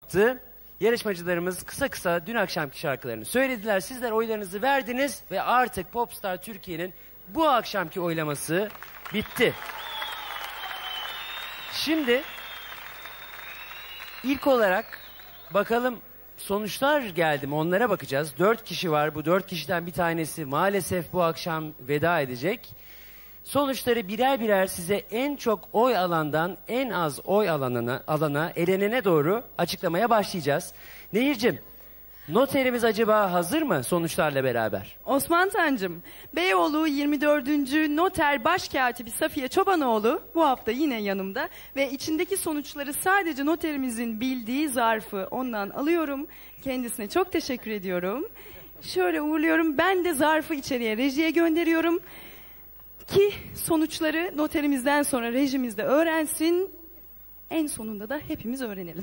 yaptı. Yarışmacılarımız kısa kısa dün akşamki şarkılarını söylediler. Sizler oylarınızı verdiniz ve artık Popstar Türkiye'nin bu akşamki oylaması bitti. Şimdi ilk olarak bakalım sonuçlar geldi mi, onlara bakacağız. 4 kişi var. Bu 4 kişiden bir tanesi maalesef bu akşam veda edecek. Sonuçları birer birer size en çok oy alandan en az oy alana elenene doğru açıklamaya başlayacağız. Nehir'cim, noterimiz acaba hazır mı sonuçlarla beraber? Osman Tancım, Beyoğlu 24. Noter Başkatibi Safiye Çobanoğlu bu hafta yine yanımda ve içindeki sonuçları sadece noterimizin bildiği zarfı ondan alıyorum. Kendisine çok teşekkür ediyorum. Şöyle uğurluyorum, ben de zarfı içeriye rejiye gönderiyorum ki sonuçları noterimizden sonra rejimiz de öğrensin. En sonunda da hepimiz öğrenelim.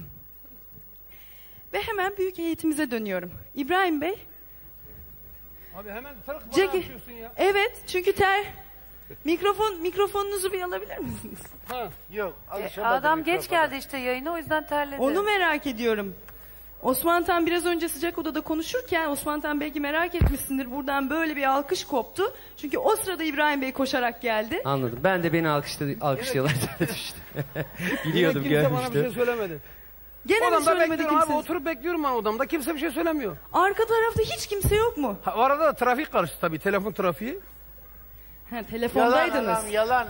Ve hemen büyük heyetimize dönüyorum. İbrahim Bey. Abi hemen bana yapıyorsun ya. Evet, çünkü mikrofonunuzu bir alabilir misiniz? Ha. Yok, adam geç geldi işte yayına, o yüzden terledi. Onu merak ediyorum. Osman Tan biraz önce sıcak odada konuşurken, Osman Tan belki merak etmişsindir, buradan böyle bir alkış koptu. Çünkü o sırada İbrahim Bey koşarak geldi. Anladım. Ben de beni alkışlıyorlar. Biliyordum, kimse görmüştüm. bana bir şey söylemedi. Gene mi söylemedi kimse? Abi oturup bekliyorum ben odamda, kimse bir şey söylemiyor. Arka tarafta hiç kimse yok mu? O arada da trafik karıştı tabii, telefon trafiği. Ha, telefondaydınız.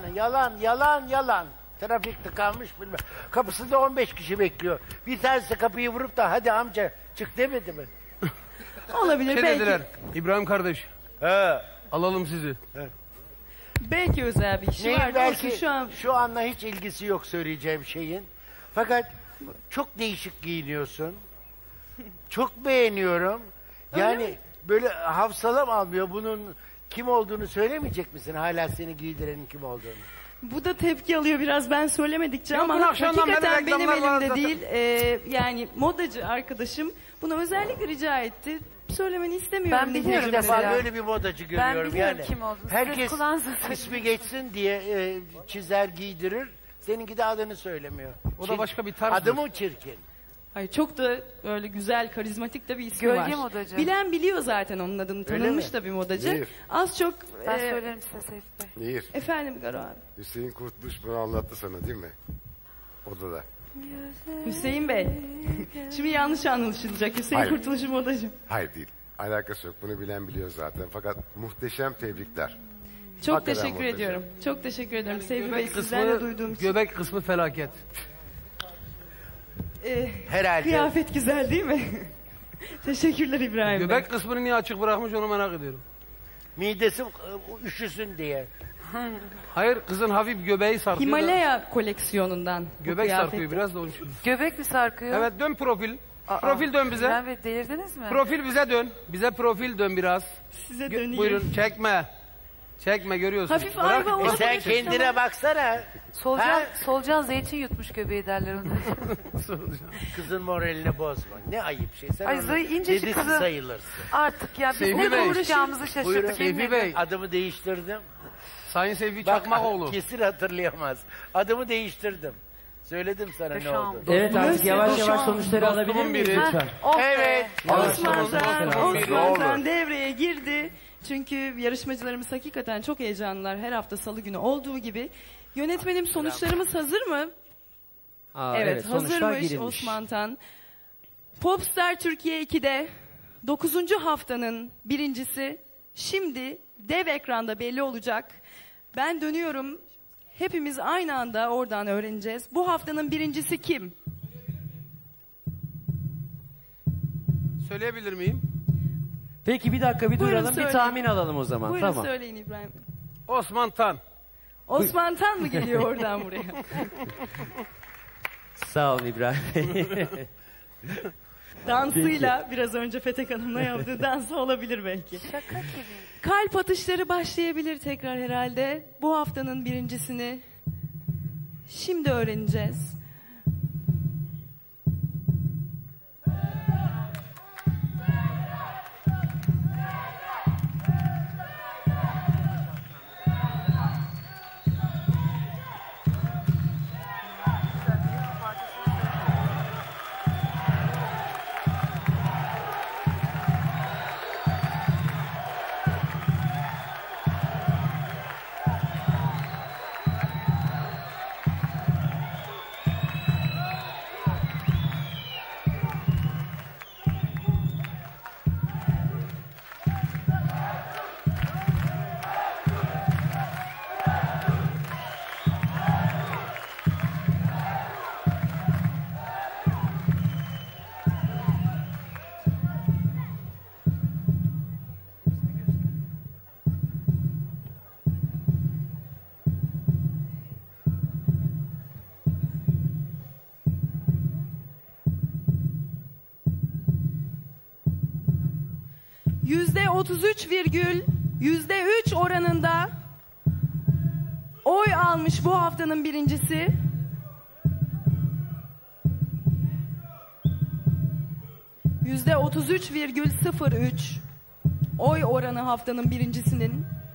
Yalan. Trafik tıkanmış bilmem. Kapısında 15 kişi bekliyor. Bir tanesi kapıyı vurup da hadi amca çık demedi mi? Olabilir belki. Dediler, İbrahim kardeş. He. Alalım sizi. He. Belki özel bir işi var. Belki şu an... şu anla hiç ilgisi yok söyleyeceğim şeyin. Fakat çok değişik giyiniyorsun. Çok beğeniyorum. Yani böyle hafsalam almıyor. Bunun kim olduğunu söylemeyecek misin? Hala seni giydirenin kim olduğunu. Bu da tepki alıyor biraz ben söylemedikçe ya ama hakikaten benim elimde zaten. değil. Yani modacı arkadaşım bunu özellikle rica etti. Söylemeni istemiyorum. Ben biliyorum İlk defa böyle bir modacı görüyorum. Ben biliyorum yani. kim olduğunu. Herkes ismi geçsin diye çizer giydirir. Seninki de adını söylemiyor. O da başka bir tarz. Adı mı çirkin? Hayır, çok da öyle güzel, karizmatik de bir ismi var. Gölge modacı. Bilen biliyor zaten onun adını. Tanınmış da bir modacı. Nehir. Az çok... Ben söylerim size Seyfi Bey. Nehir, Efendim Garo abi. Hüseyin Kurtuluş bunu anlattı sana değil mi? Odada. Hüseyin Bey. Şimdi yanlış anlaşılacak. Hüseyin Hayır. Kurtuluş'un modacı. Hayır değil. Alakası yok. Bunu bilen biliyor zaten. Fakat muhteşem tebrikler. Çok Hakikaten teşekkür muhteşem. ediyorum. Çok teşekkür ederim Seyfi Bey. Göbek Sizden de kısmı, duyduğum için. göbek kısmı felaket. Herhalde. Kıyafet güzel değil mi? Teşekkürler İbrahim Bey. Göbek kısmını niye açık bırakmış onu merak ediyorum. Midesi üşüsün diye. Hayır, kızın hafif göbeği sarkıyor. Himalaya koleksiyonundan. bu Göbek kıyafet. sarkıyor biraz da onun için. Göbek mi sarkıyor? Evet, dön profil. Profil dön bize. Ben Bey, delirdiniz mi? Profil bize dön. Bize profil dön biraz. Size döneyim. Buyurun, çekme. Çekme, görüyorsun. Hafif ayva olabilir. Sen kendine baksana. Solucan zeytin yutmuş göbeği derler ona. Kızın moralini bozma. Ne ayıp şey. Sen Ay, onun incecik dedisi kızım. sayılırsın. Artık ya biz Seyfi ne Bey. konuşacağımızı Buyurun. şaşırdık. Seyfi Bey. Adımı değiştirdim. Sayın Seyfi Bak, Çakmakoğlu. kesin hatırlayamaz. Adımı değiştirdim. Söyledim sana ne Yaşam. oldu. Evet, artık yavaş yavaş sonuçları Dostumun alabilir miyiz biri. lütfen? Oh Evet. Osman Tan devreye girdi. Çünkü yarışmacılarımız hakikaten çok heyecanlılar. Her hafta salı günü olduğu gibi. Yönetmenim, sonuçlarımız hazır mı? Evet, sonuçlar hazırmış girilmiş. Osman Tan. Popstar Türkiye 2'de 9. haftanın birincisi şimdi dev ekranda belli olacak. Ben dönüyorum. Hepimiz aynı anda oradan öğreneceğiz. Bu haftanın birincisi kim? Söyleyebilir miyim? Peki bir dakika bir Buyurun, duralım, bir söyleyin. tahmin alalım o zaman. Buyurun Tamam. söyleyin İbrahim. Osman Tan. Osman Tan mı geliyor oradan buraya? Sağ olun İbrahim Bey. Dansıyla biraz önce Fetek Hanım'la yaptığı dansı olabilir belki. Şaka gibi. Kalp atışları başlayabilir tekrar herhalde. Bu haftanın birincisini şimdi öğreneceğiz. %33,3 oranında oy almış bu haftanın birincisi. %33,03 oy oranı haftanın birincisinin.